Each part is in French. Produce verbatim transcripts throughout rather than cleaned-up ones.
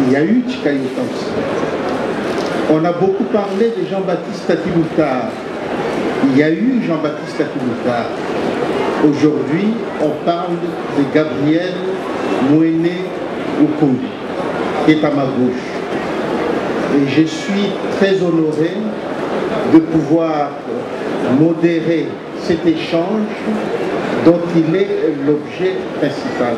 il y a eu Tchikayoka aussi. On a beaucoup parlé de Jean-Baptiste Tati-Boutard. Il y a eu Jean-Baptiste Tati-Boutard. Aujourd'hui, on parle de Gabriel Mwene Okondi, qui est à ma gauche. Et je suis très honoré de pouvoir modérer cet échange dont il est l'objet principal.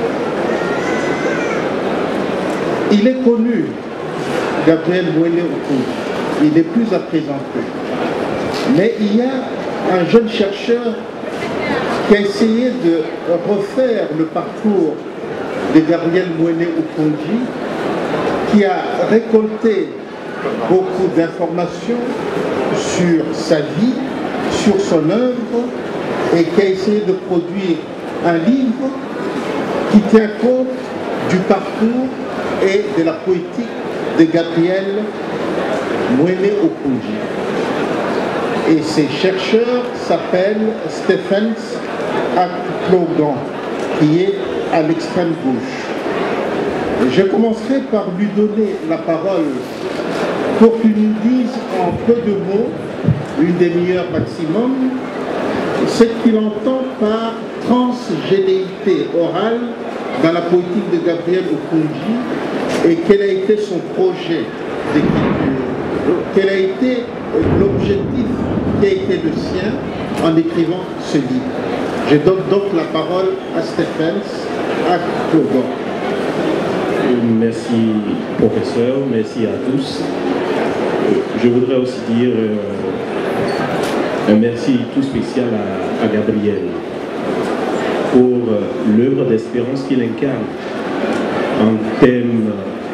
Il est connu, Gabriel Mwene Okondi, il n'est plus à présenter. Mais il y a un jeune chercheur qui a essayé de refaire le parcours de Gabriel Mwene Okondi, qui a récolté beaucoup d'informations sur sa vie, sur son œuvre, et qui a essayé de produire un livre qui tient compte du parcours et de la poétique de Gabriel Mwene Okondi. Et ces chercheurs s'appellent Stephens Akplogan, qui est à l'extrême gauche. Je commencerai par lui donner la parole pour qu'il nous dise en peu de mots, une demi-heure maximum, ce qu'il entend par transgénéité orale dans la poétique de Gabriel Okondi et quel a été son projet d'écriture, quel a été l'objectif qui a été le sien en écrivant ce livre. Je donne donc la parole à Stephens Akplogan. Merci professeur, merci à tous. Je voudrais aussi dire euh, un merci tout spécial à, à Gabriel pour euh, l'œuvre d'espérance qu'il incarne en termes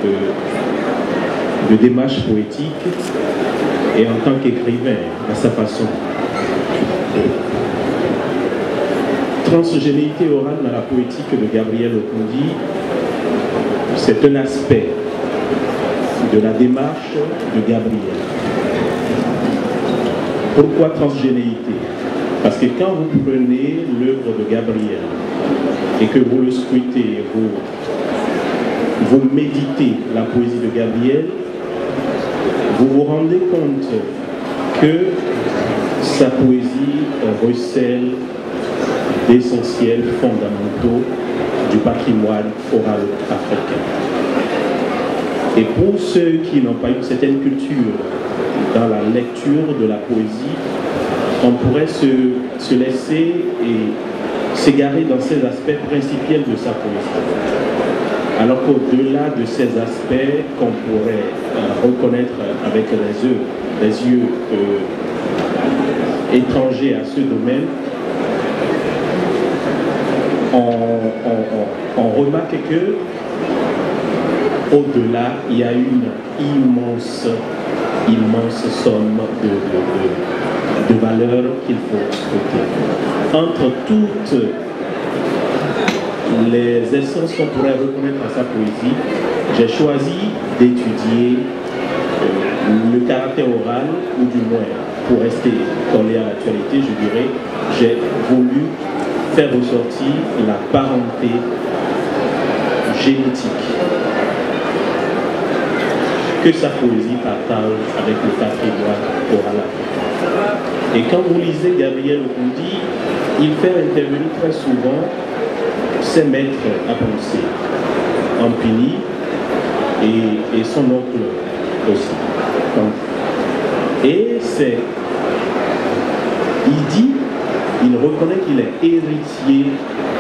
de, de démarche poétique et en tant qu'écrivain à sa façon. Transgénéité orale dans la poétique de Gabriel Okondi, c'est un aspect de la démarche de Gabriel. Pourquoi transgénéité? Parce que quand vous prenez l'œuvre de Gabriel et que vous le scrutez, vous, vous méditez la poésie de Gabriel, vous vous rendez compte que sa poésie recèle d'essentiels fondamentaux du patrimoine oral africain. Et pour ceux qui n'ont pas une certaine culture dans la lecture de la poésie, on pourrait se, se laisser et s'égarer dans ces aspects principiels de sa poésie. Alors qu'au-delà de ces aspects qu'on pourrait euh, reconnaître avec les yeux, les yeux euh, étrangers à ce domaine, on, on, on, on remarque que au-delà, il y a une immense, immense somme de, de, de, de valeurs qu'il faut scruter. Entre toutes les essences qu'on pourrait reconnaître à sa poésie, j'ai choisi d'étudier euh, le caractère oral, ou du moins, pour rester collé à l'actualité, je dirais, j'ai voulu faire ressortir la parenté génétique que sa poésie partage avec le patrimoine oral africain. Et quand vous lisez Gabriel Okondi, il fait intervenir très souvent ses maîtres à penser, Ampini et, et son oncle aussi. Et c'est, il dit, il reconnaît qu'il est héritier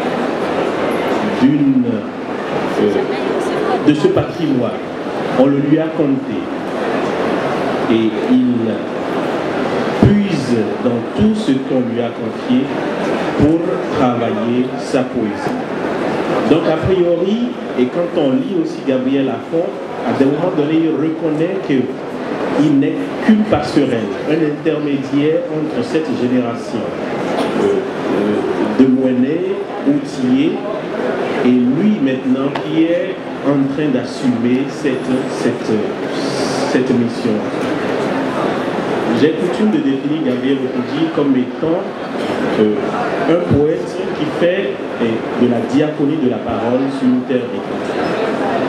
d'une, euh, de ce patrimoine. On le lui a compté. Et il puise dans tout ce qu'on lui a confié pour travailler sa poésie. Donc a priori, et quand on lit aussi Gabriel Lafont, à des moments donnés, il reconnaît qu'il n'est qu'une passerelle, un intermédiaire entre cette génération euh, euh, de Mwene, outillé, et lui maintenant qui est en train d'assumer cette, cette, cette mission. J'ai coutume de définir Gabriel Okondi comme étant euh, un poète qui fait eh, de la diaconie de la parole sur une terre d'écriture.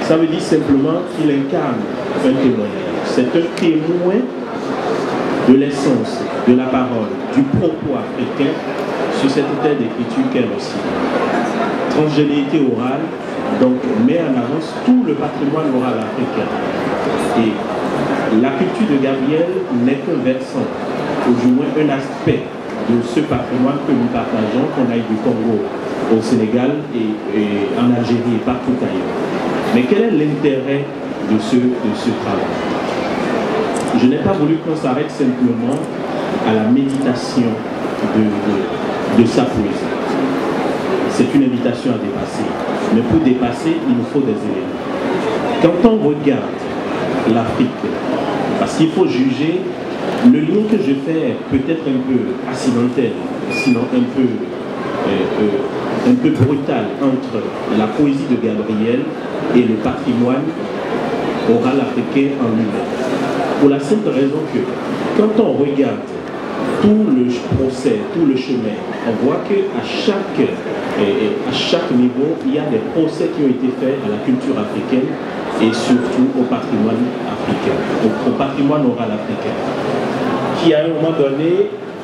Ça veut dire simplement qu'il incarne un témoignage. C'est un témoin de l'essence, de la parole, du propos africain sur cette terre d'écriture qu'elle aussi. Transgénéité orale, donc met en avance tout le patrimoine oral africain. Et la culture de Gabriel n'est qu'un versant, ou du moins un aspect de ce patrimoine que nous partageons, qu'on aille du Congo au Sénégal et, et en Algérie et partout ailleurs. Mais quel est l'intérêt de ce, de ce travail? Je n'ai pas voulu qu'on s'arrête simplement à la méditation de, de, de sa poésie. C'est une invitation à dépasser. Mais pour dépasser, il nous faut des éléments. Quand on regarde l'Afrique, parce qu'il faut juger, le lien que je fais peut-être un peu accidentel, sinon un peu, euh, euh, un peu brutal entre la poésie de Gabriel et le patrimoine oral africain en lui-même. Pour la simple raison que quand on regarde tout le procès, tout le chemin, on voit qu'à chaque, à chaque niveau, il y a des procès qui ont été faits à la culture africaine et surtout au patrimoine africain, au, au patrimoine oral africain, qui à un moment donné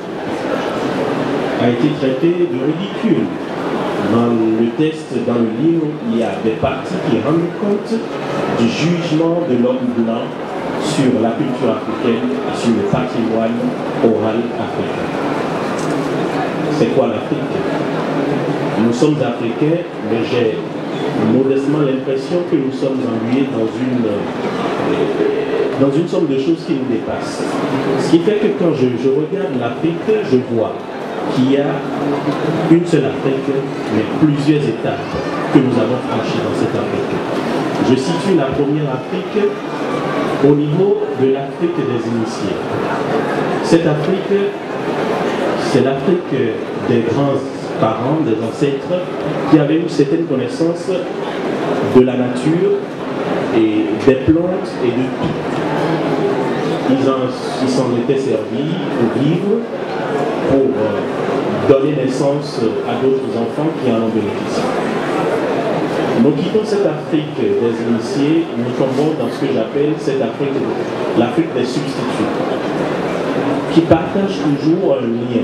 a été traité de ridicule. Dans le texte, dans le livre, il y a des parties qui rendent compte du jugement de l'homme blanc sur la culture africaine, sur le patrimoine oral africain. C'est quoi l'Afrique? Nous sommes africains, mais j'ai modestement l'impression que nous sommes englués dans une, dans une somme de choses qui nous dépassent. Ce qui fait que quand je, je regarde l'Afrique, je vois qu'il y a une seule Afrique, mais plusieurs étapes que nous avons franchies dans cette Afrique. Je situe la première Afrique au niveau de l'Afrique des initiés. Cette Afrique, c'est l'Afrique des grands parents, des ancêtres, qui avaient une certaine connaissance de la nature et des plantes et de tout. Ils s'en étaient servis pour vivre, pour euh, donner naissance à d'autres enfants qui en ont bénéficié. Nous quittons cette Afrique des initiés, nous tombons dans ce que j'appelle cette Afrique, l'Afrique des substituts, qui partage toujours un lien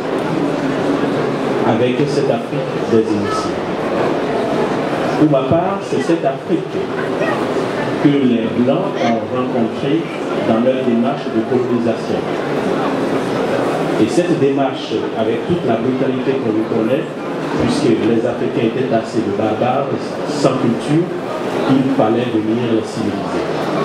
avec cette Afrique des initiés. Pour ma part, c'est cette Afrique que les Blancs ont rencontrée dans leur démarche de colonisation. Et cette démarche, avec toute la brutalité qu'on lui connaît, puisque les Africains étaient assez de barbares, sans culture, il fallait venir les civiliser.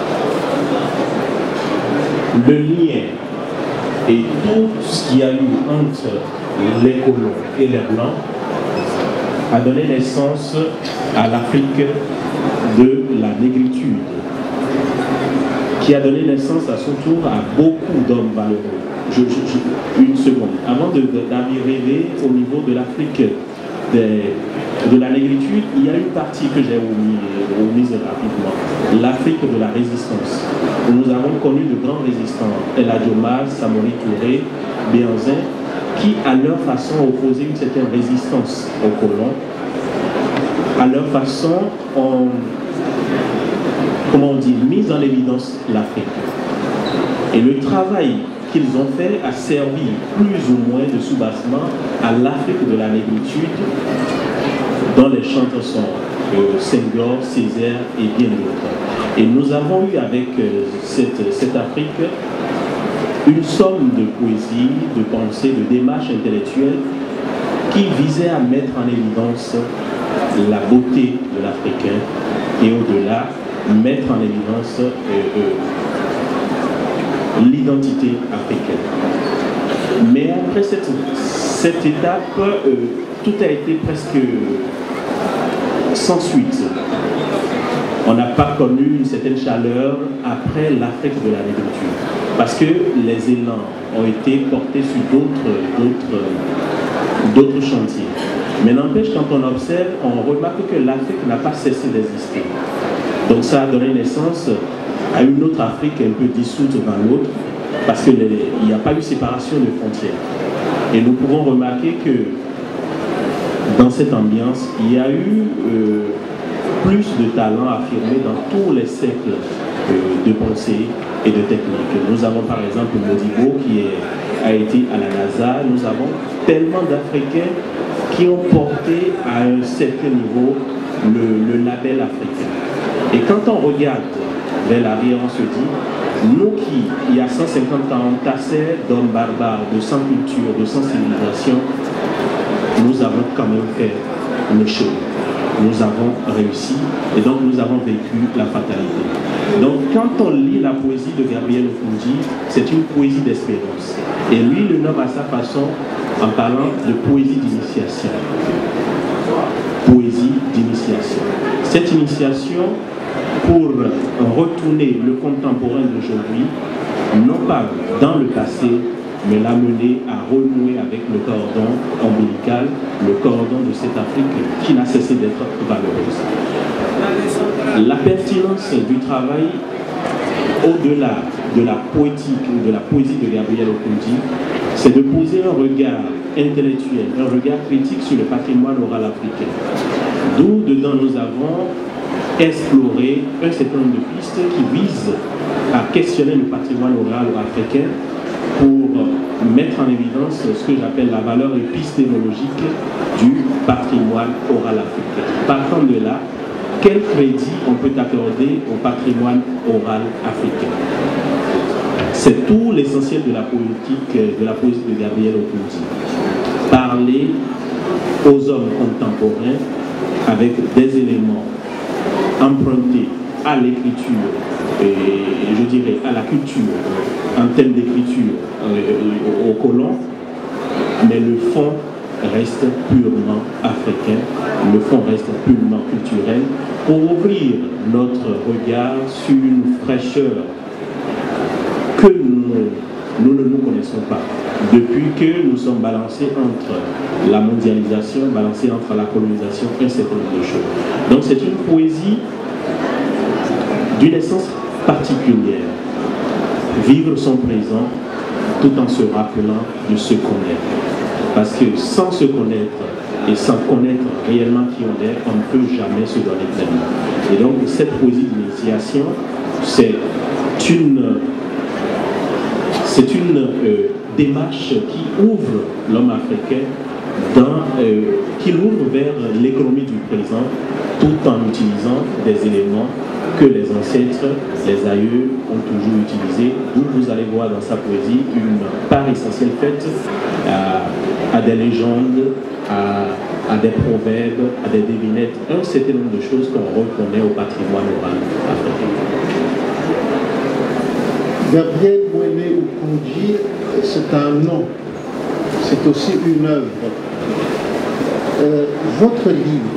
Le lien et tout ce qu'il y a eu entre les colons et les Blancs a donné naissance à l'Afrique de la négritude, qui a donné naissance à son tour à beaucoup d'hommes valeureux. Je, je, je, une seconde. Avant d'arriver au niveau de l'Afrique de la négritude, il y a une partie que j'ai omise rapidement, l'Afrique de la résistance, où nous avons connu de grands résistants, El Hadji Omar, Samori Touré, Béhanzin, qui à leur façon opposaient une certaine résistance aux colons. À leur façon, ont, comment on dit, mis en évidence l'Afrique. Et le travail qu'ils ont fait a servi plus ou moins de soubassement à l'Afrique de la négritude, dont les chanteurs sont euh, Senghor, Césaire et bien d'autres. Et nous avons eu avec euh, cette, cette Afrique une somme de poésie, de pensée, de démarche intellectuelle qui visait à mettre en évidence la beauté de l'Africain et au-delà, mettre en évidence euh, euh, l'identité africaine. Mais après cette, cette étape, euh, tout a été presque sans suite. On n'a pas connu une certaine chaleur après l'Afrique de la négritude, parce que les élans ont été portés sur d'autres d'autres chantiers. Mais n'empêche, quand on observe, on remarque que l'Afrique n'a pas cessé d'exister. Donc ça a donné naissance à une autre Afrique un peu dissoute dans l'autre, parce qu'il n'y a pas eu séparation de frontières. Et nous pouvons remarquer que dans cette ambiance, il y a eu euh, plus de talents affirmés dans tous les cercles euh, de pensée et de technique. Nous avons par exemple Modibo qui est, a été à la NASA. Nous avons tellement d'Africains qui ont porté à un certain niveau le, le label africain. Et quand on regarde vers l'arrière, on se dit, nous qui, il y a cent cinquante ans, on tassait d'hommes barbares, de sans culture, de sans civilisation, nous avons quand même fait le chemin. Nous avons réussi et donc nous avons vécu la fatalité. Donc quand on lit la poésie de Gabriel Okoundji, c'est une poésie d'espérance. Et lui le nomme à sa façon en parlant de poésie d'initiation. Poésie d'initiation. Cette initiation, pour retourner le contemporain d'aujourd'hui, non pas dans le passé, mais l'amener à renouer avec le cordon ombilical, le cordon de cette Afrique qui n'a cessé d'être valeureuse. La pertinence du travail, au-delà de la poétique ou de la poésie de Gabriel Okoundji, c'est de poser un regard intellectuel, un regard critique sur le patrimoine oral africain. D'où, dedans, nous avons exploré un certain nombre de pistes qui visent à questionner le patrimoine oral africain pour mettre en évidence ce que j'appelle la valeur épistémologique du patrimoine oral africain. Partant de là, quel crédit on peut accorder au patrimoine oral africain? C'est tout l'essentiel de la politique, de la poésie de Gabriel Okoundji. Parler aux hommes contemporains avec des éléments empruntés à l'écriture, et je dirais à la culture, en termes d'écriture euh, au colon, mais le fond reste purement africain, le fond reste purement culturel, pour ouvrir notre regard sur une fraîcheur que nous, nous ne nous connaissons pas. Depuis que nous sommes balancés entre la mondialisation, balancés entre la colonisation, un certain nombre de choses. Donc c'est une poésie d'une essence particulière. Vivre son présent tout en se rappelant de se connaître. Parce que sans se connaître et sans connaître réellement qui on est, on ne peut jamais se donner pleinement. Et donc cette poésie d'initiation, c'est une, c'est une euh, démarche qui ouvre l'homme africain, dans, euh, qui l'ouvre vers l'économie du présent, tout en utilisant des éléments que les ancêtres, les aïeux ont toujours utilisés, d'où vous allez voir dans sa poésie une part essentielle faite à, à des légendes, à, à des proverbes, à des devinettes, un certain nombre de choses qu'on reconnaît au patrimoine oral africain. Gabriel Mwene Okoundji, c'est un nom, c'est aussi une œuvre. Euh, votre livre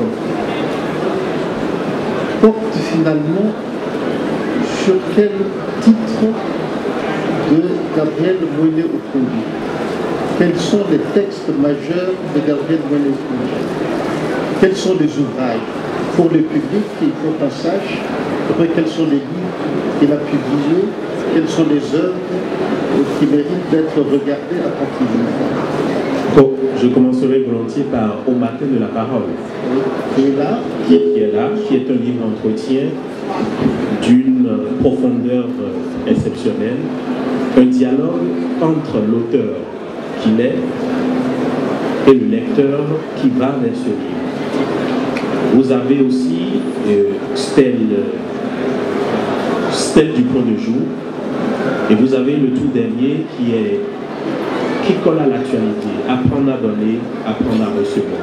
porte finalement sur quel titre de Gabriel Mwene Okoundji? Quels sont les textes majeurs de Gabriel Mwene Okoundji? Quels sont les ouvrages pour le public, il faut qu'on sache, après quels sont les livres qu'il a publiés, quelles sont les œuvres qui méritent d'être regardées attentivement? Bon, je commencerai volontiers par Au matin de la parole, qui est là, qui est, qui est là, qui est un livre d'entretien d'une profondeur exceptionnelle, un dialogue entre l'auteur qu'il est et le lecteur qui va vers ce livre. Vous avez aussi euh, Stèle, Stèle du point de jour, et vous avez le tout dernier qui est qui colle à l'actualité, apprendre à donner, apprendre à recevoir.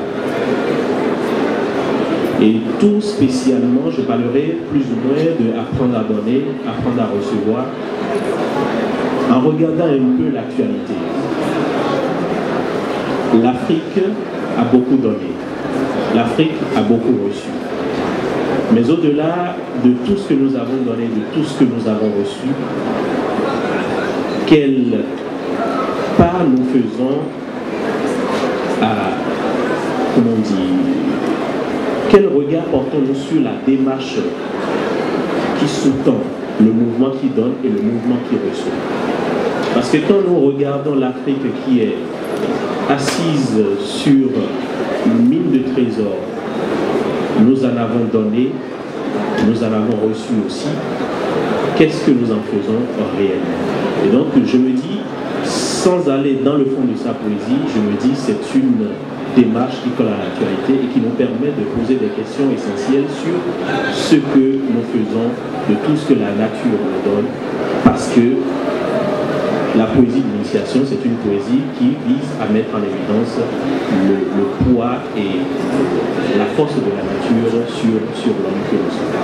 Et tout spécialement, je parlerai plus ou moins de apprendre à donner, apprendre à recevoir, en regardant un peu l'actualité. L'Afrique a beaucoup donné, l'Afrique a beaucoup reçu. Mais au-delà de tout ce que nous avons donné, de tout ce que nous avons reçu, quelle part nous faisons à, comment on dit, quel regard portons-nous sur la démarche qui sous-tend le mouvement qui donne et le mouvement qui reçoit? Parce que quand nous regardons l'Afrique qui est assise sur une mine de trésors, nous en avons donné, nous en avons reçu aussi. Qu'est-ce que nous en faisons réellement? Et donc je me dis, sans aller dans le fond de sa poésie, je me dis c'est une démarche qui colle à l'actualité et qui nous permet de poser des questions essentielles sur ce que nous faisons de tout ce que la nature nous donne, parce que la poésie d'initiation, c'est une poésie qui vise à mettre en évidence le, le poids et la force de la nature sur, sur l'homme que nous sommes.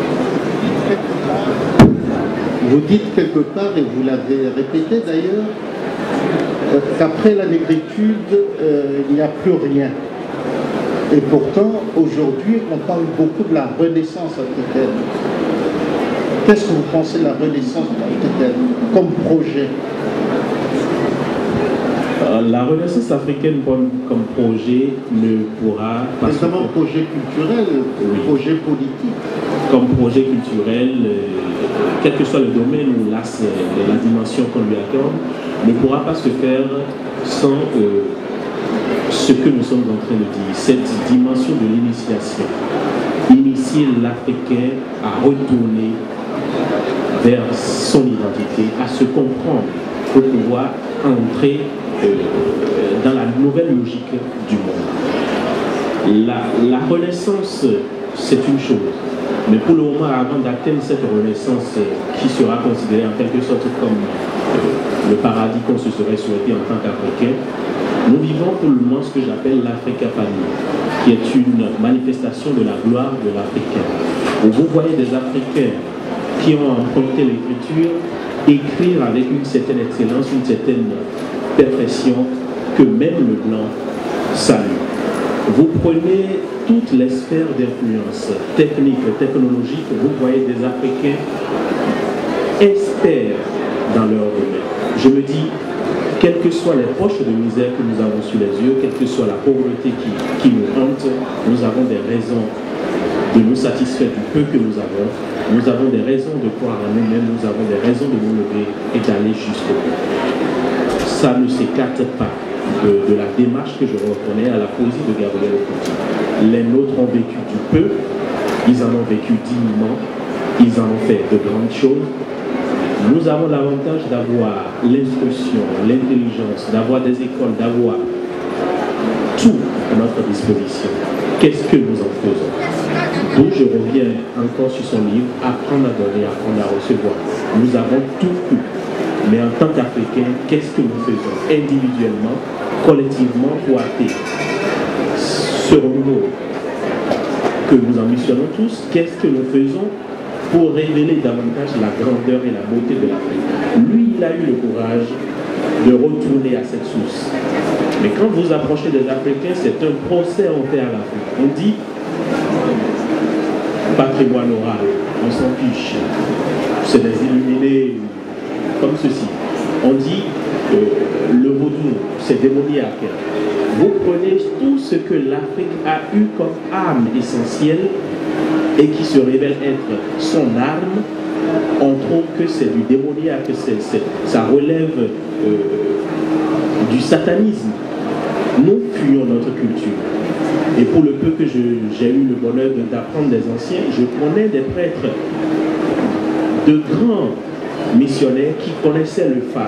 Vous dites quelque part, et vous l'avez répété d'ailleurs, qu'après la négritude, euh, il n'y a plus rien. Et pourtant, aujourd'hui, on parle beaucoup de la Renaissance africaine. Qu'est-ce que vous pensez de la Renaissance africaine comme projet? La Renaissance africaine comme, comme projet ne pourra pas... C'est vraiment un projet culturel, oui. projet politique. Comme projet culturel, euh, quel que soit le domaine ou la, la dimension qu'on lui accorde, ne pourra pas se faire sans euh, ce que nous sommes en train de dire, cette dimension de l'initiation. Initier l'Africain à retourner vers son identité, à se comprendre pour pouvoir entrer euh, dans la nouvelle logique du monde. La, la renaissance, c'est une chose. Mais pour le moment, avant d'atteindre cette renaissance qui sera considérée en quelque sorte comme euh, le paradis qu'on se serait souhaité en tant qu'Africain, nous vivons pour le moment ce que j'appelle l'Africapanie, qui est une manifestation de la gloire de l'Africain. Où vous voyez des Africains qui ont emprunté l'écriture, écrire avec une certaine excellence, une certaine perfection que même le blanc salue. Vous prenez toutes les sphères d'influence techniques, technologiques, vous voyez des Africains experts dans leur domaine. Je me dis, quelles que soient les poches de misère que nous avons sous les yeux, quelle que soit la pauvreté qui, qui nous hante, nous avons des raisons de nous satisfaire du peu que nous avons. Nous avons des raisons de croire en nous-mêmes, nous avons des raisons de nous lever et d'aller jusqu'au bout. Ça ne s'écarte pas de, de la démarche que je reconnais à la poésie de Gabriel Okoudji. Les nôtres ont vécu du peu, ils en ont vécu dignement, ils en ont fait de grandes choses. Nous avons l'avantage d'avoir l'instruction, l'intelligence, d'avoir des écoles, d'avoir tout à notre disposition. Qu'est-ce que nous en faisons? Donc je reviens encore sur son livre, apprendre à donner, apprendre à recevoir. Nous avons tout eu. Mais en tant qu'Africains, qu'est-ce que nous faisons individuellement, collectivement pour atteindre ce renouveau que nous ambitionnons tous? Qu'est-ce que nous faisons pour révéler davantage la grandeur et la beauté de l'Afrique? Lui, il a eu le courage de retourner à cette source. Mais quand vous approchez des Africains, c'est un procès en fait à l'Afrique. On dit patrimoine oral, on s'en fiche. C'est des illuminés comme ceci. On dit euh, le vaudou, c'est démoniaque. Vous prenez tout ce que l'Afrique a eu comme âme essentielle et qui se révèle être son arme, on trouve que c'est du démoniaque, c'est, c'est, ça relève euh, du satanisme. Nous fuyons notre culture. Et pour le peu que je, j'ai eu le bonheur d'apprendre des anciens, je connais des prêtres, de grands missionnaires qui connaissaient le phare,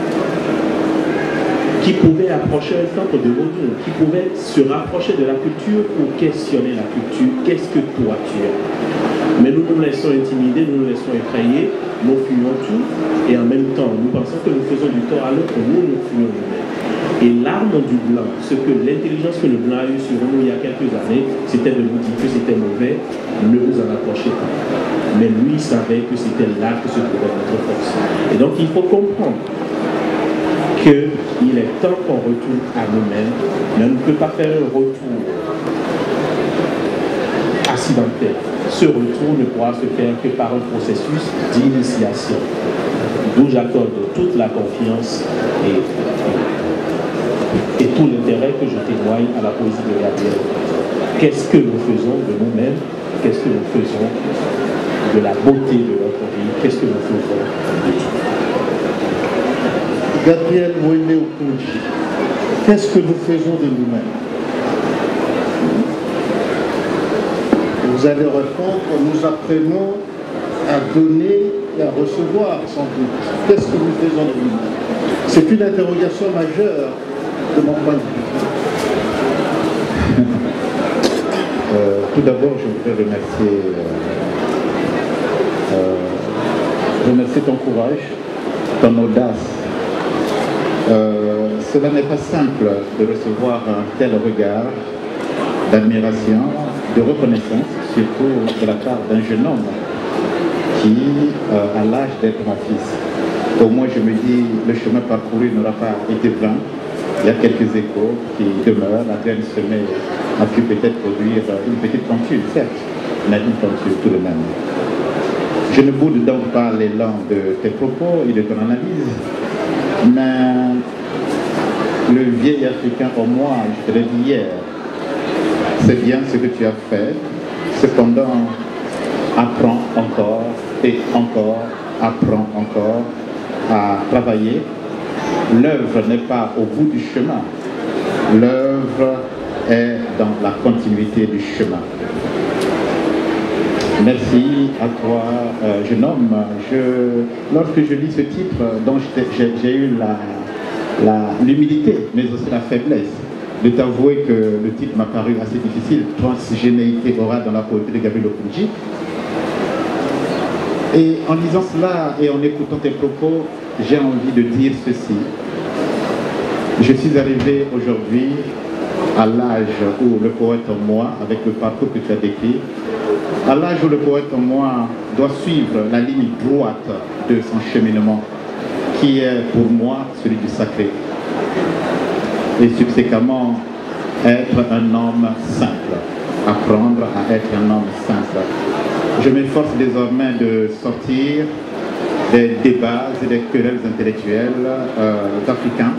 qui pouvaient approcher un temple de vaudou, qui pouvaient se rapprocher de la culture pour questionner la culture. Qu'est-ce que toi tu es? Mais nous nous laissons intimider, nous nous laissons effrayer, nous fuyons tout, et en même temps, nous pensons que nous faisons du tort à l'autre, nous nous fuyons nous-mêmes. Et l'arme du blanc, ce que l'intelligence que le blanc a eu sur nous il y a quelques années, c'était de nous dire que c'était mauvais, ne vous en approchez pas. Mais lui savait que c'était là que se trouvait notre force. Et donc il faut comprendre qu'il est temps qu'on retourne à nous-mêmes, mais on ne peut pas faire un retour accidentel. Ce retour ne pourra se faire que par un processus d'initiation. D'où j'accorde toute la confiance et, et tout l'intérêt que je témoigne à la poésie de Gabriel. Qu'est-ce que nous faisons de nous-mêmes? Qu'est-ce que nous faisons de la beauté de notre vie? Qu'est-ce que nous faisons de tout? Gabriel Mwende Okoudji, qu'est-ce que nous faisons de nous-mêmes? Vous allez répondre, nous apprenons à donner et à recevoir sans doute. Qu'est-ce que nous faisons de nous? C'est une interrogation majeure de mon point de vue. Euh, tout d'abord, je voudrais remercier, euh, euh, remercier ton courage, ton audace. Euh, cela n'est pas simple de recevoir un tel regard d'admiration, de reconnaissance, surtout de la part d'un jeune homme qui euh, a l'âge d'être mon fils. Au moins, je me dis, le chemin parcouru n'aura pas été vain. Il y a quelques échos qui demeurent. La graine semée a pu peut-être produire une petite tentule, certes, mais une tentule tout de même. Je ne boude donc pas l'élan de tes propos et de ton analyse, mais le vieil Africain en moi, je te l'ai dit hier, c'est bien ce que tu as fait. Cependant, apprends encore et encore, apprends encore à travailler. L'œuvre n'est pas au bout du chemin. L'œuvre est dans la continuité du chemin. Merci à toi, euh, jeune homme. Je, lorsque je lis ce titre, dont j'ai eu l'humilité, mais aussi la faiblesse, de t'avouer que le titre m'a paru assez difficile, Transgénéité orale dans la poésie de Gabriel Okoundji. Et en lisant cela et en écoutant tes propos, j'ai envie de dire ceci. Je suis arrivé aujourd'hui à l'âge où le poète en moi, avec le parcours que tu as décrit, à l'âge où le poète en moi doit suivre la ligne droite de son cheminement, qui est pour moi celui du sacré. Et subséquemment, être un homme simple, apprendre à être un homme simple. Je m'efforce désormais de sortir des débats et des querelles intellectuelles euh, d'Africains.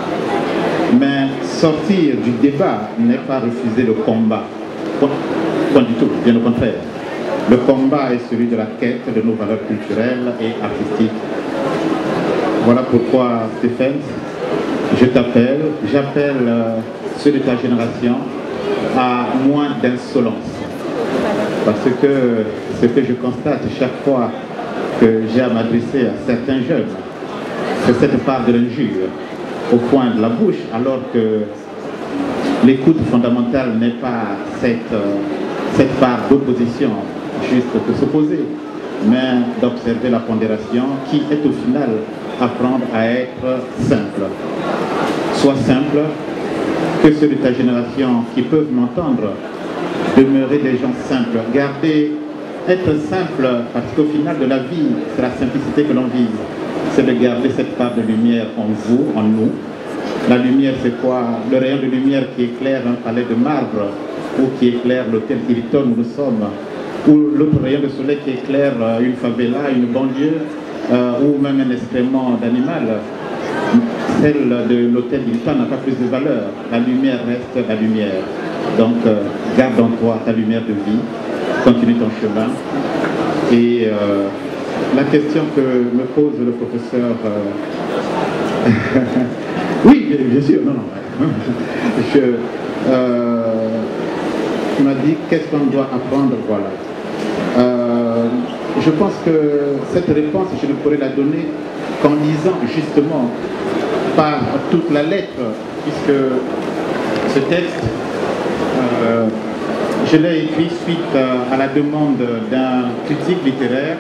Mais sortir du débat n'est pas refuser le combat. Point, point du tout, bien au contraire. Le combat est celui de la quête de nos valeurs culturelles et artistiques. Voilà pourquoi, Stéphane, je t'appelle, j'appelle euh, ceux de ta génération à moins d'insolence. Parce que ce que je constate chaque fois que j'ai à m'adresser à certains jeunes, c'est cette part de l'injure au coin de la bouche, alors que l'écoute fondamentale n'est pas cette, euh, cette part d'opposition juste pour s'opposer, mais d'observer la pondération qui est au final apprendre à être simple. Sois simple, que ceux de ta génération qui peuvent m'entendre demeurer des gens simples, garder, être simple, parce qu'au final de la vie, c'est la simplicité que l'on vise, c'est de garder cette part de lumière en vous, en nous. La lumière, c'est quoi? Le rayon de lumière qui éclaire un palais de marbre, ou qui éclaire l'hôtel Hilton où nous sommes, ou l'autre rayon de soleil qui éclaire une favela, une banlieue, euh, ou même un excrément d'animal. Celle de l'hôtel Hilton n'a pas plus de valeur. La lumière reste la lumière. Donc, euh, garde en toi ta lumière de vie, continue ton chemin. Et euh, la question que me pose le professeur... Euh... oui, bien sûr, non, non. Je, euh, tu m'as dit qu'est-ce qu'on doit apprendre, voilà. Euh, je pense que cette réponse, je ne pourrais la donner qu'en lisant justement par toute la lettre, puisque ce texte, euh, je l'ai écrit suite à la demande d'un critique littéraire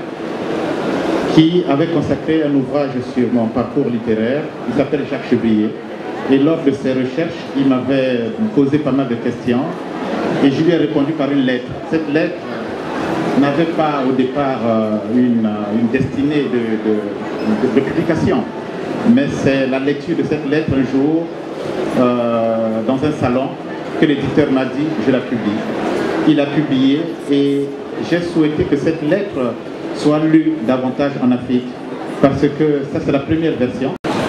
qui avait consacré un ouvrage sur mon parcours littéraire. Il s'appelle Jacques Chevrier. Et lors de ses recherches, il m'avait posé pas mal de questions et je lui ai répondu par une lettre. Cette lettre n'avait pas au départ euh, une, une destinée de, de, de, de publication, mais c'est la lecture de cette lettre un jour euh, dans un salon que l'éditeur m'a dit je la publie. Il a publié et j'ai souhaité que cette lettre soit lue davantage en Afrique, parce que ça c'est la première version.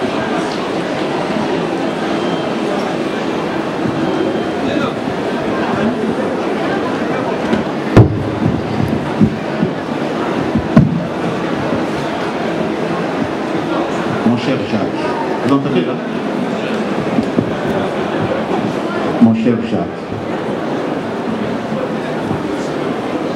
Mon cher Jacques, vous entendez là? Mon cher Jacques,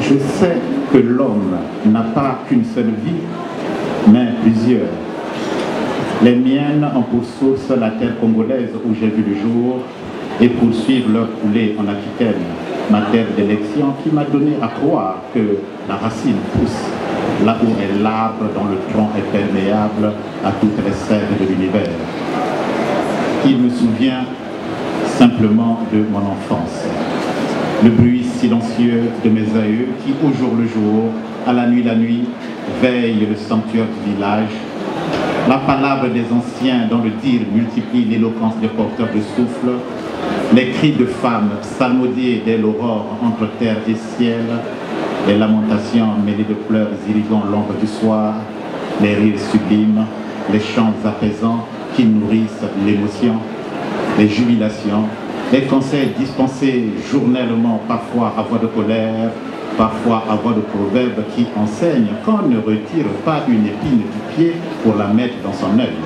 Je sais que l'homme n'a pas qu'une seule vie, mais plusieurs. Les miennes ont pour source la terre congolaise où j'ai vu le jour et poursuivre leur coulée en Aquitaine, ma terre d'élection qui m'a donné à croire que la racine pousse là où est l'arbre dont le tronc est perméable à toutes les sèves de l'univers. Il me souvient simplement de mon enfance, le bruit silencieux de mes aïeux qui, au jour le jour, à la nuit la nuit, veillent le sanctuaire du village, la palabre des anciens dont le dire multiplie l'éloquence des porteurs de souffle, les cris de femmes psalmodiés dès l'aurore entre terre et ciel, les lamentations mêlées de pleurs irriguant l'ombre du soir, les rires sublimes, les chants apaisants qui nourrissent l'émotion, les jubilations, les conseils dispensés journellement, parfois à voix de colère, parfois à voix de proverbe qui enseigne qu'on ne retire pas une épine du pied pour la mettre dans son œil.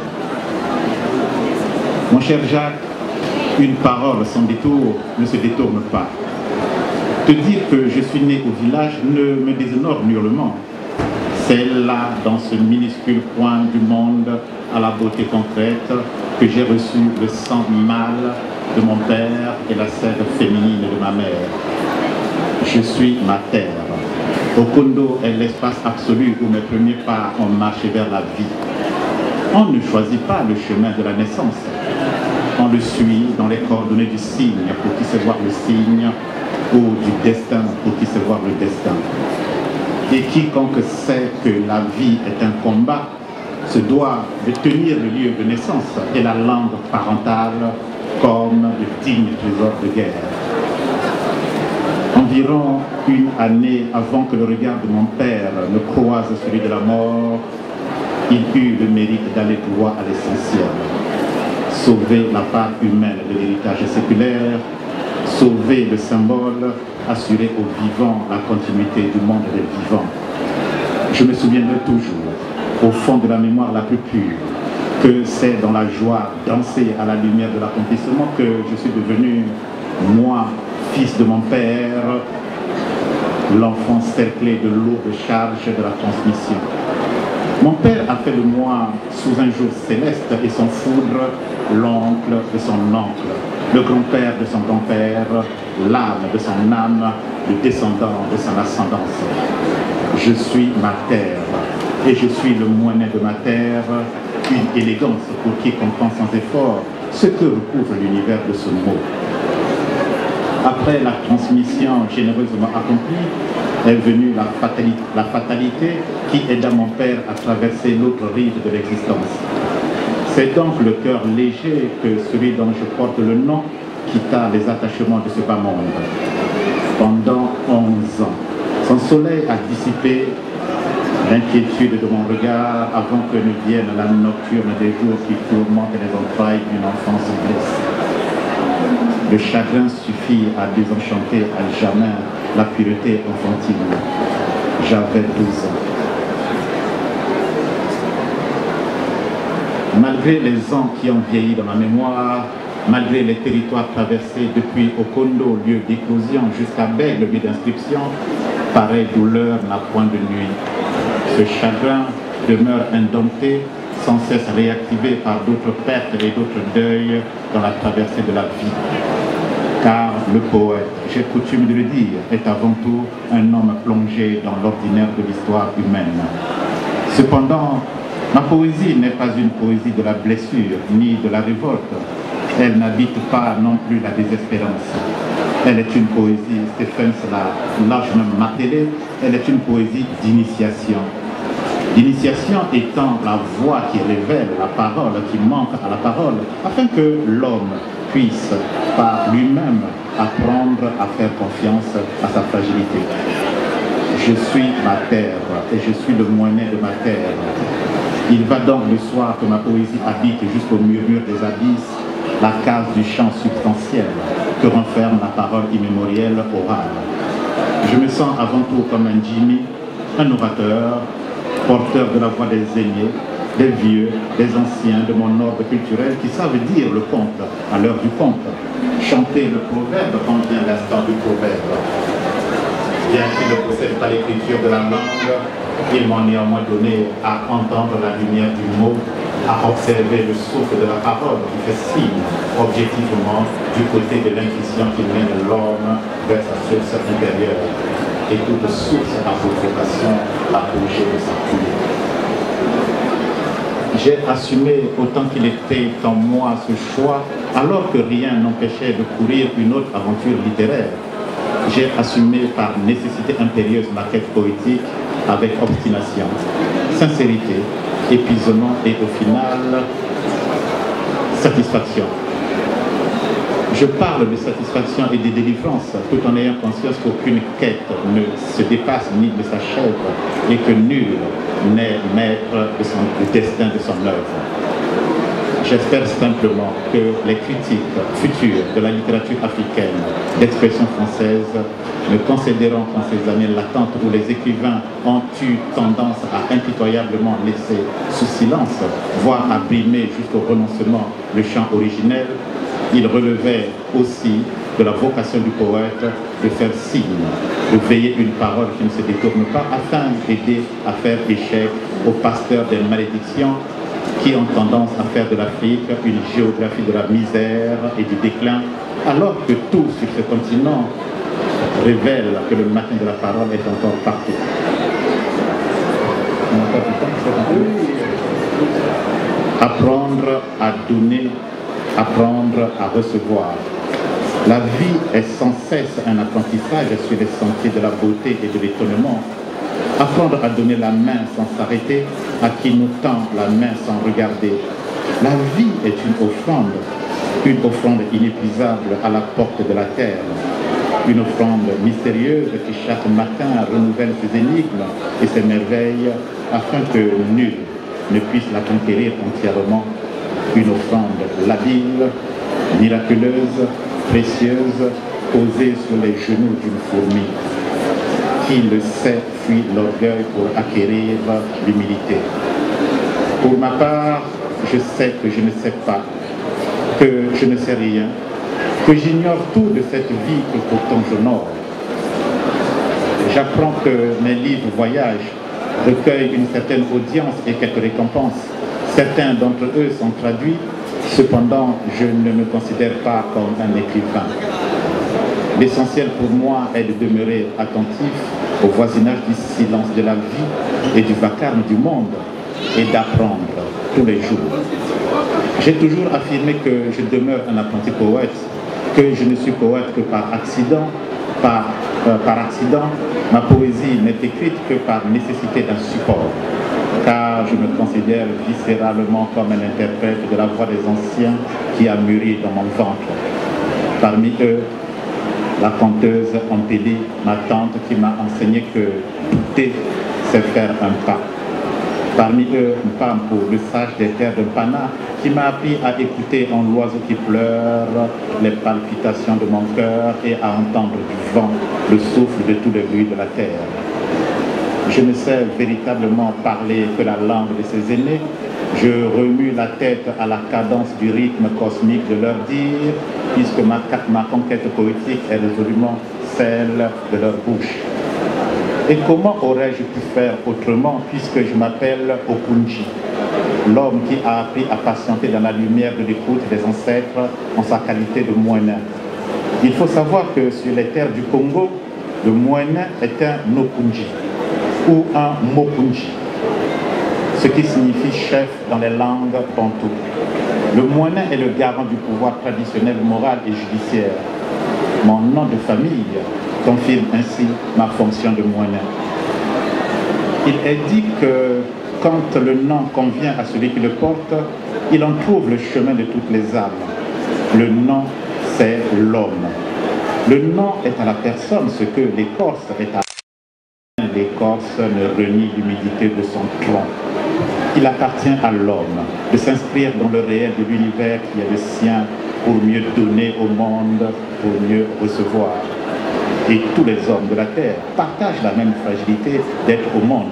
Mon cher Jacques, une parole sans détour ne se détourne pas. Te dire que je suis né au village ne me déshonore nullement. C'est là, dans ce minuscule coin du monde, à la beauté concrète, que j'ai reçu le sang mâle de mon père et la sève féminine de ma mère. Je suis ma terre. Okondo est l'espace absolu où mes premiers pas ont marché vers la vie. On ne choisit pas le chemin de la naissance. On le suit dans les coordonnées du signe pour qui sait voir le signe ou du destin pour qui sait voir le destin. Et quiconque sait que la vie est un combat se doit de tenir le lieu de naissance et la langue parentale comme le digne trésor de guerre. Environ une année avant que le regard de mon père ne croise celui de la mort, il eut le mérite d'aller droit à l'essentiel. Sauver la part humaine de l'héritage séculaire, sauver le symbole, assurer aux vivants la continuité du monde des vivants. Je me souviendrai toujours, au fond de la mémoire la plus pure, que c'est dans la joie danser à la lumière de l'accomplissement que je suis devenu, moi, fils de mon père, l'enfant cerclé de lourdes charges de la transmission. Mon père a fait de moi, sous un jour céleste et son foudre, l'oncle de son oncle, le grand-père de son grand-père, l'âme de son âme, le descendant de son ascendance. Je suis ma terre, et je suis le moinet de ma terre, une élégance pour qui comprend sans effort ce que recouvre l'univers de ce mot. Après la transmission généreusement accomplie, est venue la fatalité, la fatalité qui aida mon père à traverser l'autre rive de l'existence. C'est donc le cœur léger que celui dont je porte le nom quitta les attachements de ce bas monde. Pendant onze ans, son soleil a dissipé l'inquiétude de mon regard avant que ne vienne la nocturne des jours qui tourmentent les entrailles d'une enfance blessée. Le chagrin suffit à désenchanter à jamais la pureté enfantine. J'avais douze ans. Malgré les ans qui ont vieilli dans ma mémoire, malgré les territoires traversés depuis Okondo, lieu d'éclosion, jusqu'à Bègle, lieu d'inscription, pareille douleur n'a point de nuit. Ce chagrin demeure indompté, sans cesse réactivé par d'autres pertes et d'autres deuils dans la traversée de la vie. Car le poète, j'ai coutume de le dire, est avant tout un homme plongé dans l'ordinaire de l'histoire humaine. Cependant, ma poésie n'est pas une poésie de la blessure ni de la révolte. Elle n'habite pas non plus la désespérance. Elle est une poésie, Stephens l'a largement martelé, elle est une poésie d'initiation. L'initiation étant la voix qui révèle la parole, qui manque à la parole, afin que l'homme puisse par lui-même apprendre à faire confiance à sa fragilité. Je suis ma terre et je suis le moinet de ma terre. Il va donc le soir que ma poésie habite jusqu'au murmure des abysses, la case du chant substantiel que renferme la parole immémorielle orale. Je me sens avant tout comme un Jimmy, un orateur, porteur de la voix des aînés, des vieux, des anciens de mon ordre culturel qui savent dire le conte à l'heure du conte, chanter le proverbe quand vient l'instant du proverbe. Bien qu'il ne possède pas l'écriture de la langue, ils m'ont néanmoins donné à entendre la lumière du mot, à observer le souffle de la parole qui fait signe objectivement du côté de l'intuition qui mène l'homme vers sa source intérieure. Et toute source a pour vocation à bouger de sa couleur. J'ai assumé autant qu'il était en moi ce choix, alors que rien n'empêchait de courir une autre aventure littéraire. J'ai assumé par nécessité impérieuse ma quête poétique avec obstination, sincérité, épuisement et au final, satisfaction. Je parle de satisfaction et de délivrance tout en ayant conscience qu'aucune quête ne se dépasse ni ne s'achève et que nul n'est maître de son, du destin de son œuvre. J'espère simplement que les critiques futures de la littérature africaine d'expression française me concéderont qu'en ces années latentes où les écrivains ont eu tendance à impitoyablement laisser sous silence, voire à brimer jusqu'au renoncement le chant originel, il relevait aussi de la vocation du poète de faire signe, de veiller une parole qui ne se détourne pas afin d'aider à faire échec aux pasteurs des malédictions qui ont tendance à faire de l'Afrique une géographie de la misère et du déclin, alors que tout sur ce continent révèle que le matin de la parole est encore partout. Apprendre à donner, apprendre à recevoir. La vie est sans cesse un apprentissage sur les sentiers de la beauté et de l'étonnement. Apprendre à donner la main sans s'arrêter, à qui nous tend la main sans regarder. La vie est une offrande, une offrande inépuisable à la porte de la terre. Une offrande mystérieuse qui chaque matin renouvelle ses énigmes et ses merveilles afin que nul ne puisse la conquérir entièrement. Une offrande labile, miraculeuse, précieuse, posée sur les genoux d'une fourmi. Qui le sait fuit l'orgueil pour acquérir l'humilité. Pour ma part, je sais que je ne sais pas, que je ne sais rien, que j'ignore tout de cette vie que pourtant j'honore. J'apprends que mes livres voyagent, recueillent une certaine audience et quelques récompenses. Certains d'entre eux sont traduits, cependant je ne me considère pas comme un écrivain. L'essentiel pour moi est de demeurer attentif au voisinage du silence de la vie et du vacarme du monde et d'apprendre tous les jours. J'ai toujours affirmé que je demeure un apprenti poète, que je ne suis poète que par accident, par, euh, par accident, ma poésie n'est écrite que par nécessité d'un support, car je me considère viscéralement comme un interprète de la voix des anciens qui a mûri dans mon ventre. Parmi eux, la conteuse Ampélie, ma tante, qui m'a enseigné que douter, c'est faire un pas. Parmi eux, Mpampo, le sage des terres de Pana, qui m'a appris à écouter en l'oiseau qui pleure les palpitations de mon cœur et à entendre du vent le souffle de tous les bruits de la terre. Je ne sais véritablement parler que la langue de ses aînés. Je remue la tête à la cadence du rythme cosmique de leur dire, puisque ma, ma conquête poétique est résolument celle de leur bouche. Et comment aurais-je pu faire autrement puisque je m'appelle Okunji, l'homme qui a appris à patienter dans la lumière de l'écoute des ancêtres en sa qualité de moine. Il faut savoir que sur les terres du Congo, le moine est un Nokunji ou un Mokunji, ce qui signifie chef dans les langues bantou. Le moine est le garant du pouvoir traditionnel, moral et judiciaire. Mon nom de famille confirme ainsi ma fonction de moine. Il est dit que quand le nom convient à celui qui le porte, il en trouve le chemin de toutes les âmes. Le nom, c'est l'homme. Le nom est à la personne ce que l'écorce est à l'écorce ne renie l'humidité de son tronc. Il appartient à l'homme de s'inscrire dans le réel de l'univers qui est le sien pour mieux donner au monde, pour mieux recevoir. Et tous les hommes de la terre partagent la même fragilité d'être au monde.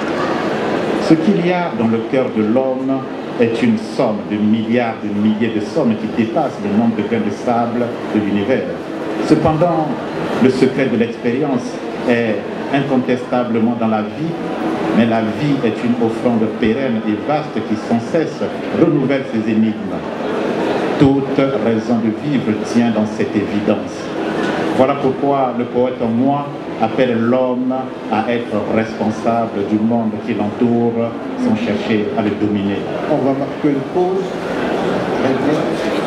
Ce qu'il y a dans le cœur de l'homme est une somme de milliards de milliers de sommes qui dépassent le nombre de grains de sable de l'univers. Cependant, le secret de l'expérience est incontestablement dans la vie, mais la vie est une offrande pérenne et vaste qui sans cesse renouvelle ses énigmes. Toute raison de vivre tient dans cette évidence. Voilà pourquoi le poète en moi appelle l'homme à être responsable du monde qui l'entoure sans chercher à le dominer. On va marquer une pause. Très bien.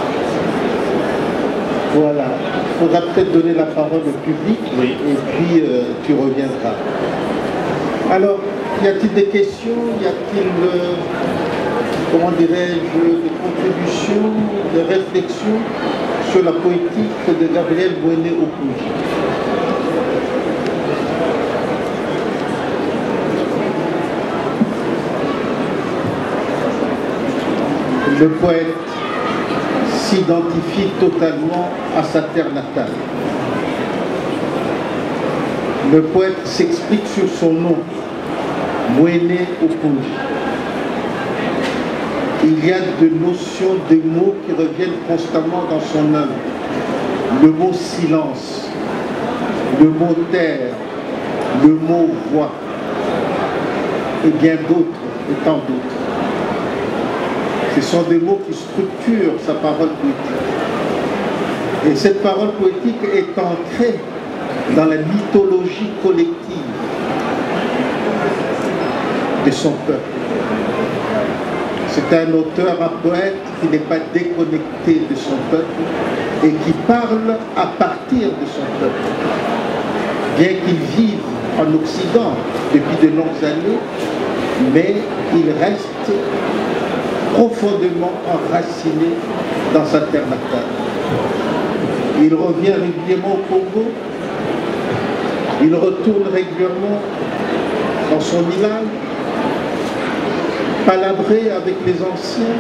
Voilà. Il faudra peut-être donner la parole au public, oui. Et puis euh, tu reviendras. Alors, y a-t-il des questions? Y a-t-il, euh, comment dirais-je, des contributions, des réflexions sur la poétique de Gabriel Bouéné-Okoundji? Le poète s'identifie totalement à sa terre natale. Le poète s'explique sur son nom, Bouéné-Okoundji. Il y a de notions, de mots qui reviennent constamment dans son œuvre. Le mot silence, le mot terre, le mot voix, et bien d'autres, et tant d'autres. Ce sont des mots qui structurent sa parole poétique. Et cette parole poétique est ancrée dans la mythologie collective de son peuple. C'est un auteur, un poète qui n'est pas déconnecté de son peuple et qui parle à partir de son peuple. Bien qu'il vive en Occident depuis de longues années, mais il reste profondément enraciné dans sa terre natale. Il revient régulièrement au Congo, il retourne régulièrement dans son village, palabrer avec les anciens,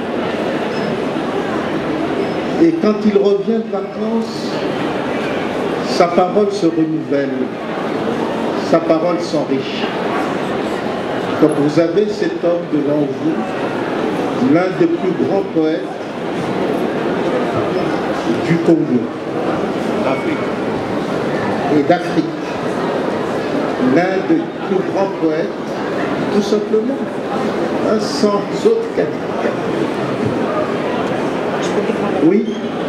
et quand il revient de vacances, sa parole se renouvelle, sa parole s'enrichit. Donc vous avez cet homme devant vous, l'un des plus grands poètes du Congo et d'Afrique, l'un des plus grands poètes, tout simplement, hein, sans autre qualification. Oui.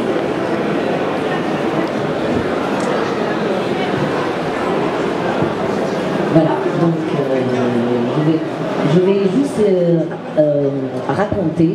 Voilà, donc euh, je, vais, je vais juste euh, euh, raconter.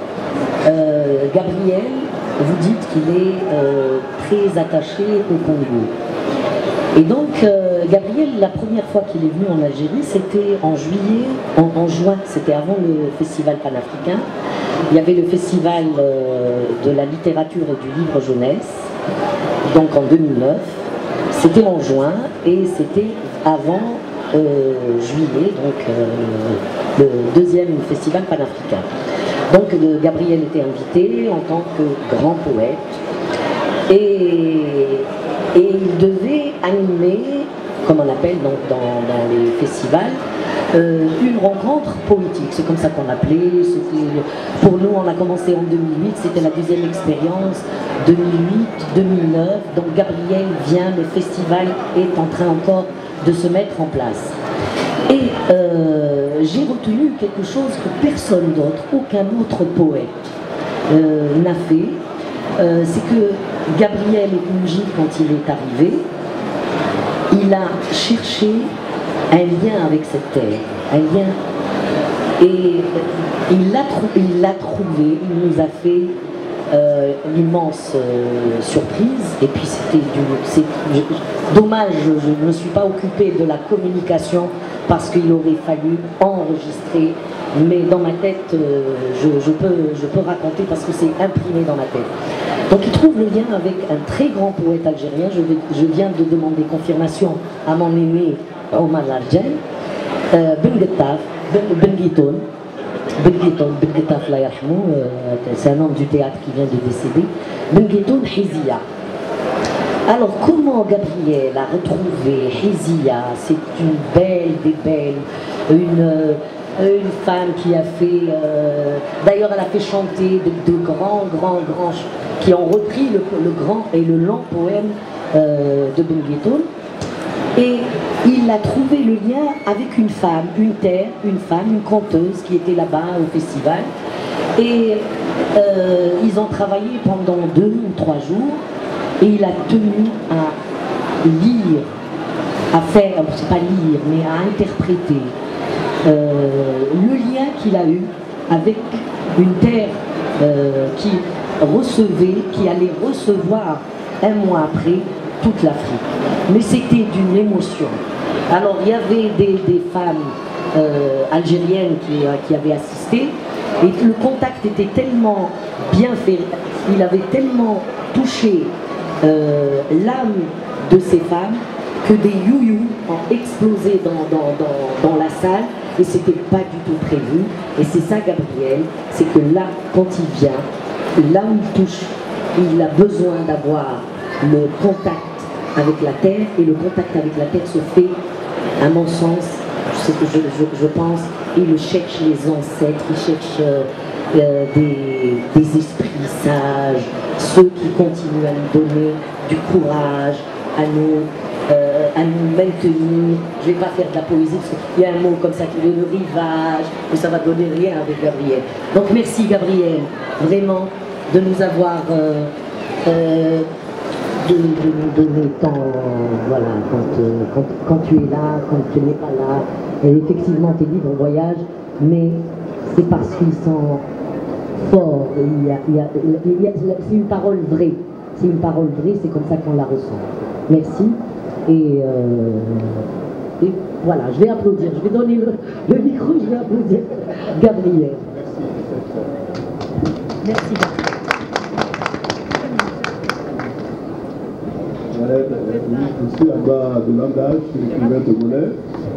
Euh, Gabriel, vous dites qu'il est euh, très attaché au Congo. Et donc, euh, Gabriel, la première fois qu'il est venu en Algérie, c'était en juillet, en, en juin, c'était avant le festival panafricain. Il y avait le festival euh, de la littérature et du livre jeunesse, donc en deux mille neuf. C'était en juin et c'était avant euh, juillet, donc euh, le deuxième festival panafricain. Donc euh, Gabriel était invité en tant que grand poète et, et il devait animer, comme on appelle donc dans, dans les festivals, euh, une rencontre politique. C'est comme ça qu'on l'appelait. Pour nous, on a commencé en deux mille huit, c'était la deuxième expérience, deux mille huit, deux mille neuf. Donc Gabriel vient, le festival est en train encore de se mettre en place. Et euh, j'ai retenu quelque chose que personne d'autre, aucun autre poète euh, n'a fait. Euh, c'est que Gabriel Okoundji, quand il est arrivé, il a cherché un lien avec cette terre, un lien, et il l'a trou trouvé, il nous a fait euh, l'immense euh, surprise, et puis c'était dommage, je ne me suis pas occupée de la communication parce qu'il aurait fallu enregistrer, mais dans ma tête, euh, je, je, peux, je peux raconter parce que c'est imprimé dans ma tête. Donc il trouve le lien avec un très grand poète algérien. Je, vais, je viens de demander confirmation à mon aimé Omar Lardjen, euh, Ben Guettaf, Ben, ben Guitoun, Ben Guitoun, Ben Guettaf la yarhamou, euh, c'est un homme du théâtre qui vient de décéder. Ben Guitoun Hizia. Alors comment Gabriel a retrouvé Hizia? C'est une belle des belles, une... une femme qui a fait, euh, d'ailleurs elle a fait chanter de, de grands, grands, grands, qui ont repris le, le grand et le long poème euh, de Ben Guitoun. Et il a trouvé le lien avec une femme, une terre, une femme, une conteuse qui était là-bas au festival. Et euh, ils ont travaillé pendant deux ou trois jours et il a tenu à lire, à faire, c'est pas lire, mais à interpréter euh, le lien qu'il a eu avec une terre euh, qui recevait, qui allait recevoir un mois après toute l'Afrique. Mais c'était d'une émotion. Alors il y avait des, des femmes euh, algériennes qui, qui avaient assisté et le contact était tellement bien fait, il avait tellement touché euh, l'âme de ces femmes que des you-you ont explosé dans, dans, dans, dans la salle et c'était pas du tout prévu. Et c'est ça Gabriel, c'est que là, quand il vient, là où il touche, il a besoin d'avoir le contact avec la terre et le contact avec la terre se fait, à mon sens, c'est ce que je, je, je pense, il cherche les ancêtres, il cherche euh, euh, des, des esprits sages, ceux qui continuent à nous donner du courage, à nous, euh, à nous maintenir. Je ne vais pas faire de la poésie parce qu'il y a un mot comme ça qui veut le rivage, mais ça va donner rien avec Gabriel. Donc merci Gabriel, vraiment, de nous avoir euh, euh, de, de nous donner tant, voilà, quand, euh, quand, quand tu es là, quand tu n'es pas là. Et effectivement, tes livres voyagent, mais c'est parce qu'ils sont forts. Il y a, il y a, il y a, c'est une parole vraie. C'est une parole vraie, c'est comme ça qu'on la ressent. Merci. Et, euh, et voilà, je vais applaudir. Je vais donner le, le micro, je vais applaudir Gabriel. Merci. Je suis là-bas de langage, je suis écrivain togolais.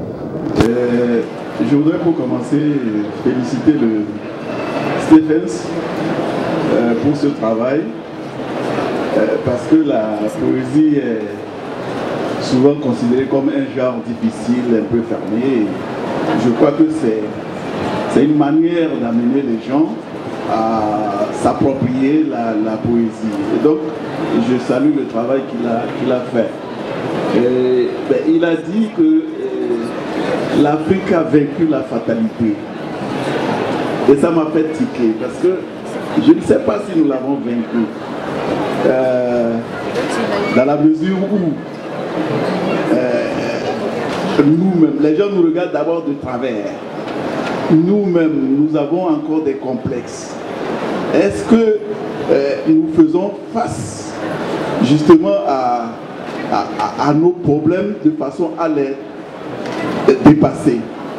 Je voudrais pour commencer féliciter le Stephens euh, pour ce travail, euh, parce que la poésie est souvent considérée comme un genre difficile, un peu fermé. Je crois que c'est une manière d'amener les gens à s'approprier la, la poésie. Et donc, je salue le travail qu'il a, qu'il a fait. Et, ben, il a dit que euh, l'Afrique a vaincu la fatalité. Et ça m'a fait tiquer, parce que je ne sais pas si nous l'avons vaincu. Euh, dans la mesure où euh, nous-mêmes, les gens nous regardent d'abord de travers. Nous-mêmes, nous avons encore des complexes. Est-ce que euh, nous faisons face justement à, à, à nos problèmes de façon à les dépasser?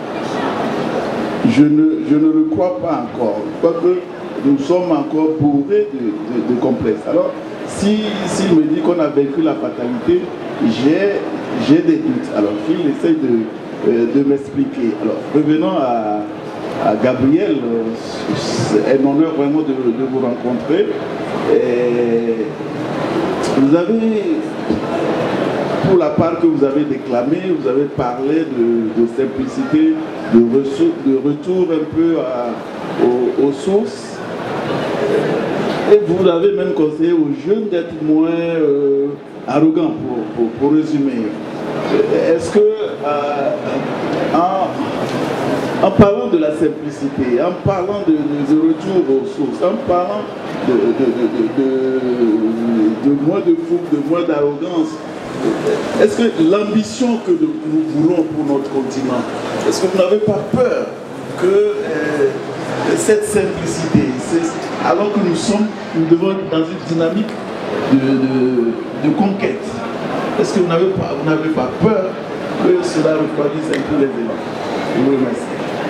Je ne, je ne le crois pas encore. Je crois que nous sommes encore bourrés de, de, de complexes. Alors, si, s'il me dit qu'on a vaincu la fatalité, j'ai des doutes. Alors, il essaye de, euh, de m'expliquer. Alors, revenons à, à Gabriel. C'est un honneur vraiment de, de vous rencontrer. Et vous avez, pour la part que vous avez déclamée, vous avez parlé de, de simplicité, de, de retour un peu à, aux, aux sources. Et vous avez même conseillé aux jeunes d'être moins euh, arrogants, pour, pour, pour résumer. Est-ce que, euh, en, en parlant de la simplicité, en parlant de, de, de retour aux sources, en parlant de, de, de, de, de, de moins de fougue, de moins d'arrogance, est-ce que l'ambition que nous voulons pour notre continent, est-ce que vous n'avez pas peur que euh, cette simplicité, alors que nous sommes, nous devons être dans une dynamique de, de, de conquête, est-ce que vous n'avez pas, vous n'avez pas peur que cela refroidisse un peu les élans? Je vous remercie.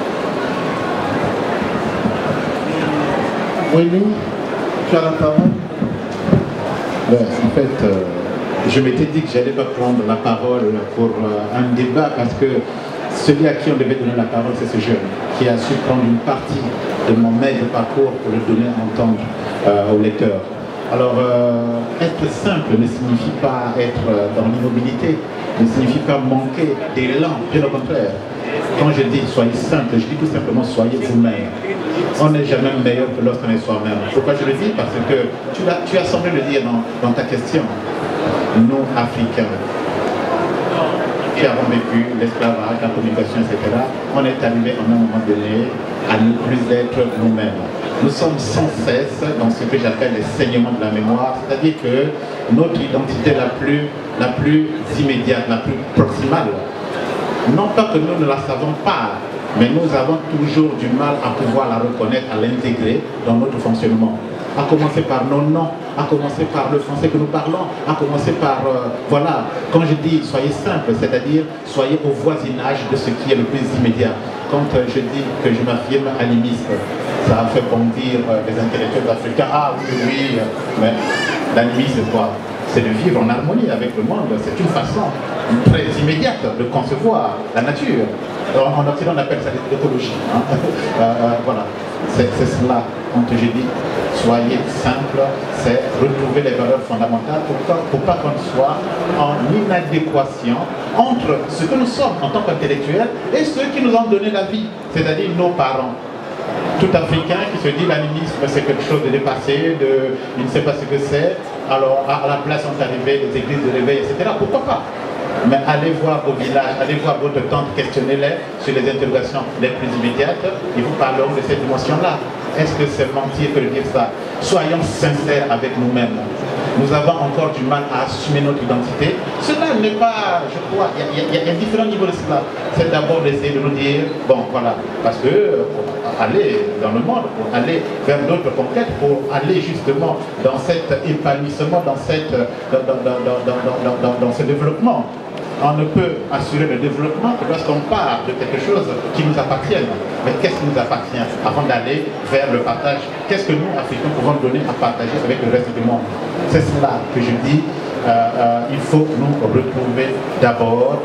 Oui, tu as la parole. Ben, en fait, euh, je m'étais dit que je n'allais pas prendre la parole pour euh, un débat parce que celui à qui on devait donner la parole, c'est ce jeune qui a su prendre une partie de mon maigre parcours pour le donner à entendre euh, au lecteur. Alors, euh, être simple ne signifie pas être euh, dans l'immobilité, ne signifie pas manquer d'élan, bien au contraire. Quand je dis soyez simple, je dis tout simplement soyez vous-même. On n'est jamais meilleur que lorsqu'on est soi-même. Pourquoi je le dis? Parce que tu as, tu as semblé le dire dans, dans ta question. Nous, Africains, qui avons vécu l'esclavage, la communication, et cetera, on est arrivé à un moment donné à ne plus être nous-mêmes. Nous sommes sans cesse dans ce que j'appelle les saignements de la mémoire, c'est-à-dire que notre identité la plus, la plus immédiate, la plus proximale, non pas que nous ne la savons pas, mais nous avons toujours du mal à pouvoir la reconnaître, à l'intégrer dans notre fonctionnement. À commencer par nos noms, à commencer par le français que nous parlons, à commencer par, euh, voilà, quand je dis soyez simple, c'est-à-dire soyez au voisinage de ce qui est le plus immédiat. Quand euh, je dis que je m'affirme animiste, ça a fait bondir euh, les intellectuels africains. Ah oui, oui, mais l'animisme c'est quoi? C'est de vivre en harmonie avec le monde. C'est une façon très immédiate de concevoir la nature. Alors, en Occident, on appelle ça l'écologie. Hein. euh, euh, voilà, c'est cela. Quand je dis soyez simple, c'est retrouver les valeurs fondamentales pour, pour pas qu'on soit en inadéquation entre ce que nous sommes en tant qu'intellectuels et ceux qui nous ont donné la vie, c'est-à-dire nos parents. Tout Africain qui se dit l'animisme c'est quelque chose de dépassé, de, il ne sait pas ce que c'est, alors à, à la place sont arrivées les églises de réveil, et cetera. Pourquoi pas? Mais allez voir au village, allez voir votre tante, questionnez-les sur les interrogations les plus immédiates, ils vous parleront de cette dimension-là. Est-ce que c'est mentir que de dire ça? Soyons sincères avec nous-mêmes. Nous avons encore du mal à assumer notre identité. Cela n'est pas, je crois, il y, y, y a différents niveaux de cela. C'est d'abord d'essayer de nous dire, bon voilà, parce que pour aller dans le monde, pour aller vers d'autres conquêtes, pour aller justement dans cet épanouissement, dans, cette, dans, dans, dans, dans, dans, dans, dans ce développement, on ne peut assurer le développement que lorsqu'on part de quelque chose qui nous appartient. Mais qu'est-ce qui nous appartient avant d'aller vers le partage? Qu'est-ce que nous, Africains, pouvons donner à partager avec le reste du monde? C'est cela que je dis, euh, euh, il faut nous retrouver d'abord.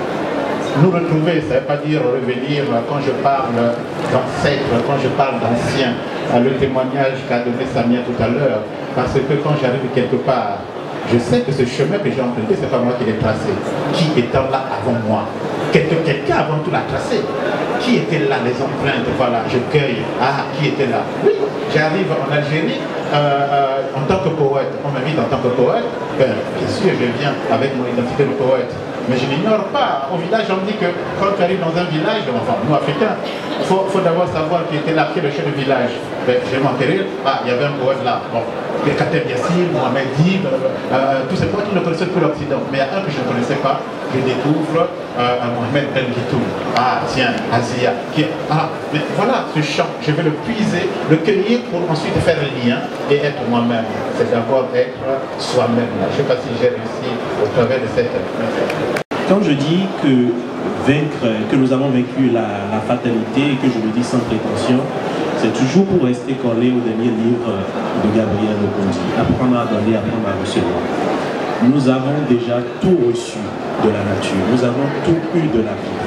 Nous retrouver, ça ne veut pas dire revenir quand je parle d'ancêtres, quand je parle d'anciens, le témoignage qu'a donné Samia tout à l'heure, parce que quand j'arrive quelque part, je sais que ce chemin que j'ai emprunté, ce n'est pas moi qui l'ai tracé. Qui était là avant moi? Quelqu'un quelqu'un avant tout l'a tracé. Qui était là, les empreintes? Voilà, je cueille. Ah, qui était là? Oui, j'arrive en Algérie euh, euh, en tant que poète. On m'invite en tant que poète. Ben, bien sûr, je viens avec mon identité de poète. Mais je n'ignore pas. Au village, on me dit que quand tu arrives dans un village, enfin, nous Africains, il faut, faut d'abord savoir qui était là, qui est le chef du village. Ben, je vais m'enterrer. Ah, il y avait un poète là. Bon. Katem Yassir, Mohamed Dib, euh, tous ces poètes qui ne connaissaient plus l'Occident. Mais il y a un que je ne connaissais pas, je découvre euh, Mohamed Ben Guitoum. Ah, tiens, Azia. Qui... Ah, mais voilà ce chant, je vais le puiser, le cueillir pour ensuite faire le lien et être moi-même. C'est d'abord être soi-même. Je ne sais pas si j'ai réussi au travers de cette... Quand je dis que vaincre, que nous avons vaincu la, la fatalité et que je le dis sans prétention, c'est toujours pour rester collé au dernier livre de Gabriel Okondi, apprendre à donner, apprendre à recevoir. Nous avons déjà tout reçu de la nature, nous avons tout eu de la vie.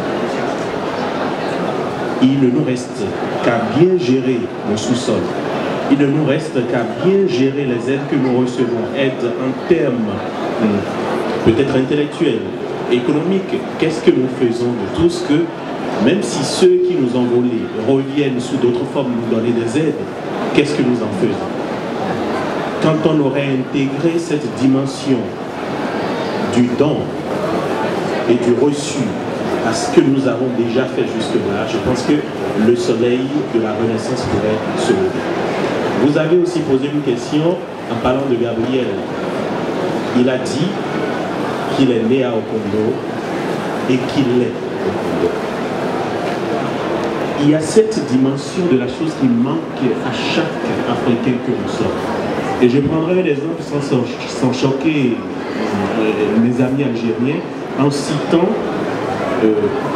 Il ne nous reste qu'à bien gérer le sous-sol. Il ne nous reste qu'à bien gérer les aides que nous recevons, aides en termes peut-être intellectuels, économiques. Qu'est-ce que nous faisons de tout ce que même si ceux qui nous ont volés reviennent sous d'autres formes nous donner des aides, qu'est-ce que nous en faisons? Quand on aurait intégré cette dimension du don et du reçu à ce que nous avons déjà fait jusque-là, je pense que le soleil de la Renaissance pourrait se lever. Vous avez aussi posé une question en parlant de Gabriel. Il a dit qu'il est né à Okondo et qu'il est Okondo. Il y a cette dimension de la chose qui manque à chaque Africain que nous sommes. Et je prendrai un exemple sans, sans choquer euh, mes amis algériens en citant euh,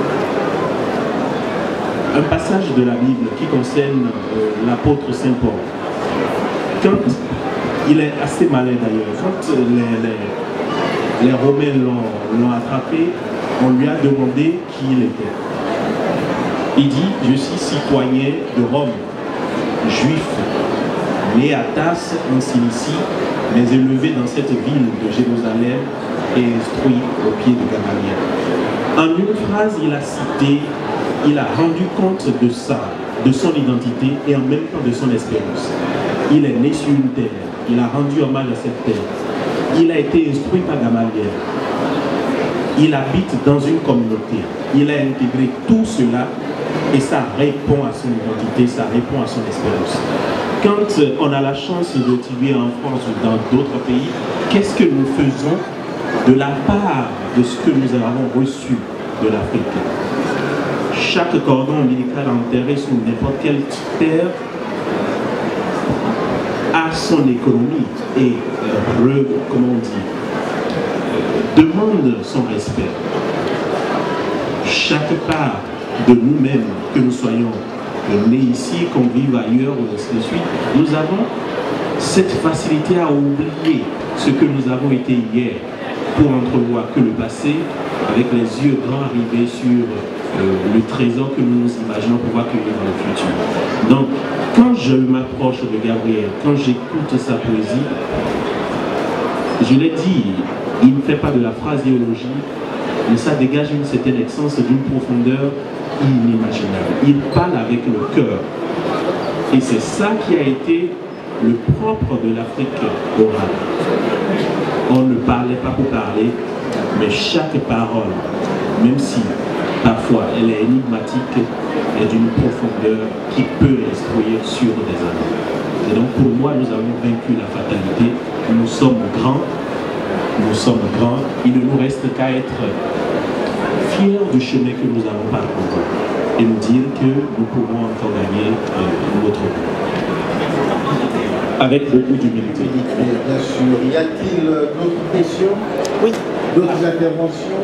un passage de la Bible qui concerne euh, l'apôtre Saint Paul. Quand il est assez malin d'ailleurs, quand les, les, les Romains l'ont attrapé, on lui a demandé qui il était. Il dit, je suis citoyen de Rome, juif, né à Tasse en Cilicie, mais élevé dans cette ville de Jérusalem et instruit au pied de Gamaliel. En une phrase, il a cité, il a rendu compte de ça, de son identité et en même temps de son espérance. Il est né sur une terre, il a rendu hommage à cette terre. Il a été instruit par Gamaliel. Il habite dans une communauté. Il a intégré tout cela et ça répond à son identité, ça répond à son espérance. Quand on a la chance d'étudier en France ou dans d'autres pays, qu'est-ce que nous faisons de la part de ce que nous avons reçu de l'Afrique? Chaque cordon ombilical enterré sous n'importe quelle terre a son économie et, re, comment on dit, demande son respect. Chaque part de nous-mêmes, que nous soyons nés ici, qu'on vive ailleurs, ou ainsi de suite, nous avons cette facilité à oublier ce que nous avons été hier pour entrevoir que le passé, avec les yeux grands arrivés sur euh, le trésor que nous nous imaginons pouvoir cueillir dans le futur. Donc, quand je m'approche de Gabriel, quand j'écoute sa poésie, je l'ai dit, il ne fait pas de la phraséologie, mais ça dégage une certaine essence d'une profondeur inimaginable. Il parle avec le cœur. Et c'est ça qui a été le propre de l'Afrique orale. On ne parlait pas pour parler, mais chaque parole, même si parfois elle est énigmatique, est d'une profondeur qui peut instruire sur des années. Et donc pour moi, nous avons vaincu la fatalité. Nous sommes grands, nous sommes grands. Il ne nous reste qu'à être fiers du chemin que nous avons parcouru et nous dire que nous pouvons encore gagner euh, notre vie. Avec beaucoup d'humilité. Bien sûr. Y a-t-il d'autres questions? Oui. D'autres interventions?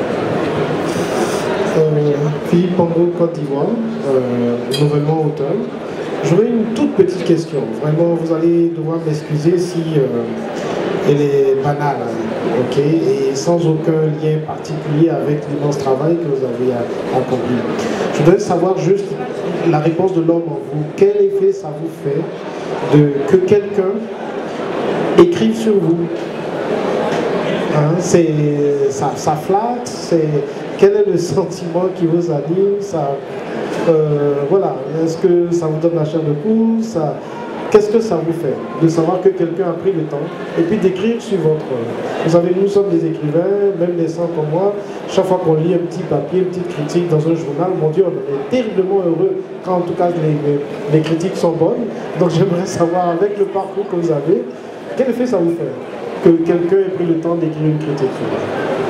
Euh, Philippe Pango, Côte d'Ivoire, euh, nouvellement auteur. J'aurais une toute petite question. Vraiment, vous allez devoir m'excuser si euh, elle est banale, ok, et sans aucun lien particulier avec l'immense travail que vous avez accompli. Je voudrais savoir juste la réponse de l'homme en vous. Quel effet ça vous fait de que quelqu'un écrive sur vous? Hein, c'est, ça, ça flatte, c'est, quel est le sentiment qui vous anime? Ça, euh, voilà, est-ce que ça vous donne la chair de poule? Ça, qu'est-ce que ça vous fait de savoir que quelqu'un a pris le temps et puis d'écrire sur votre œuvre? Vous savez, nous sommes des écrivains, même les sans comme moi, chaque fois qu'on lit un petit papier, une petite critique dans un journal, mon Dieu, on est terriblement heureux quand en tout cas les, les, les critiques sont bonnes. Donc j'aimerais savoir, avec le parcours que vous avez, quel effet ça vous fait que quelqu'un ait pris le temps d'écrire une critique sur vous?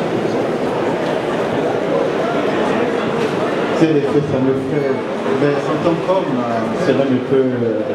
Quel effet ça me fait? Mais en tant qu'homme, cela ne peut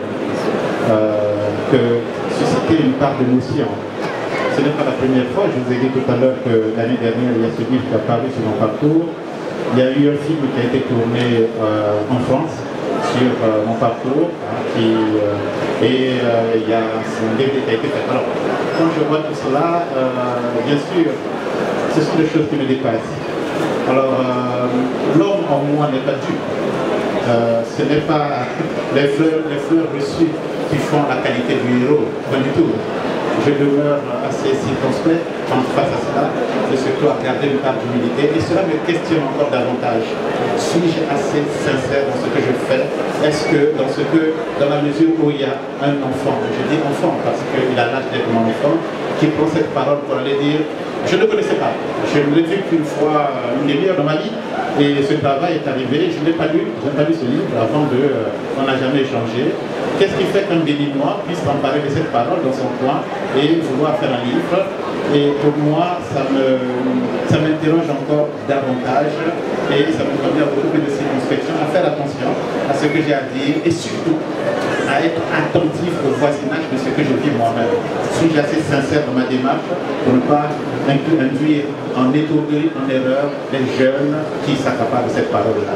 euh, que susciter une part d'émotion. Ce n'est pas la première fois, je vous ai dit tout à l'heure que l'année dernière, il y a ce livre qui a paru sur mon parcours. Il y a eu un film qui a été tourné euh, en France sur euh, mon parcours, hein, qui, euh, et euh, il y a un D V D qui a été fait. Alors, quand je vois tout cela, euh, bien sûr, ce sont des choses qui me dépassent. Alors, euh, l'homme en moi n'est pas dupe. Euh, ce n'est pas les fleurs, les fleurs reçues qui font la qualité du héros, pas du tout. Je demeure assez circonspect en face à cela, et surtout à garder une part d'humilité. Et cela me questionne encore davantage. Suis-je assez sincère dans ce que je fais? Est-ce que dans ce que, dans la mesure où il y a un enfant, je dis enfant parce qu'il a l'âge d'être mon enfant, qui prend cette parole pour aller dire, je ne le connaissais pas. Je ne l'ai vu qu'une fois, une demi-heure dans ma vie, et ce travail est arrivé. Je n'ai pas lu, je n'ai pas lu ce livre avant de, euh, on n'a jamais échangé. Qu'est-ce qui fait qu'un béninois puisse s'emparer de cette parole dans son coin et vouloir faire un livre? Et pour moi, ça me, ça m'interroge encore davantage et ça me convient beaucoup de circonspection, à faire attention à ce que j'ai à dire et surtout à être attentif au voisinage de ce que je vis moi-même. Suis-je assez sincère dans ma démarche pour ne pas induire en étourderie, en erreur les jeunes qui s'accaparent de cette parole-là?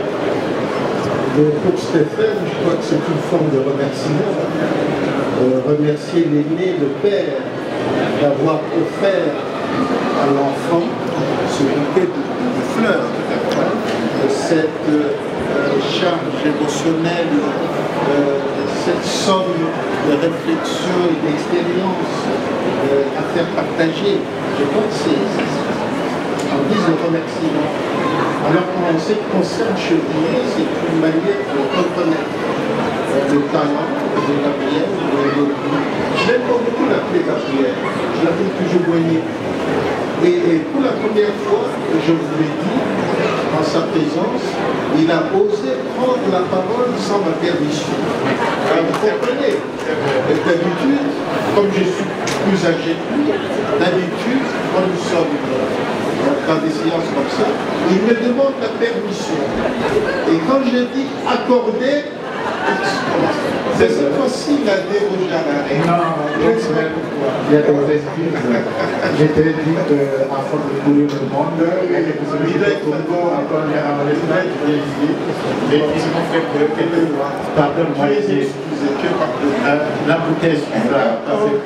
Pour Stéphane, je crois que c'est une forme de remerciement. Euh, remercier l'aîné, le père, d'avoir offert à l'enfant ce bouquet de, de fleurs, euh, cette euh, charge émotionnelle, euh, cette somme de réflexion et d'expérience euh, à faire partager. Je crois que c'est en guise de remerciement. Alors en ce qui concerne Chevrier, c'est une manière de reconnaître euh, le talent de Gabriel. Je n'aime pas beaucoup l'appeler Gabriel, je l'appelle toujours Boigné. Et, et pour la première fois, je vous l'ai dit, en sa présence, il a osé prendre la parole sans ma permission. Alors, vous comprenez, d'habitude, comme je suis plus âgé que lui, d'habitude, quand nous sommes dans des séances comme ça, il me demande la permission. Et quand je dis accorder, c'est cette fois-ci il a dérogé à la règle. Non, je ne sais pas pourquoi. Il y a des excuses. Je t'ai dit qu'à force de courir le monde, il y a quelque chose qui est Congo, encore il y a un respect qui est ici. Et puis ce qu'on fait que, pardonne-moi, ici, la bouteille suivra.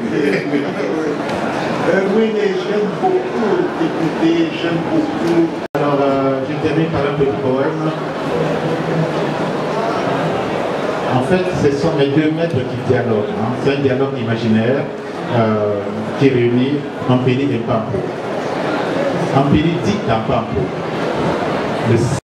Oui, mais j'aime beaucoup écouter, j'aime beaucoup. Alors, euh, je termine par un petit poème. En fait, ce sont mes deux maîtres qui dialoguent. Hein. C'est un dialogue imaginaire euh, qui réunit Ampélie et Pampo. Ampélie dit dans Pampo. Le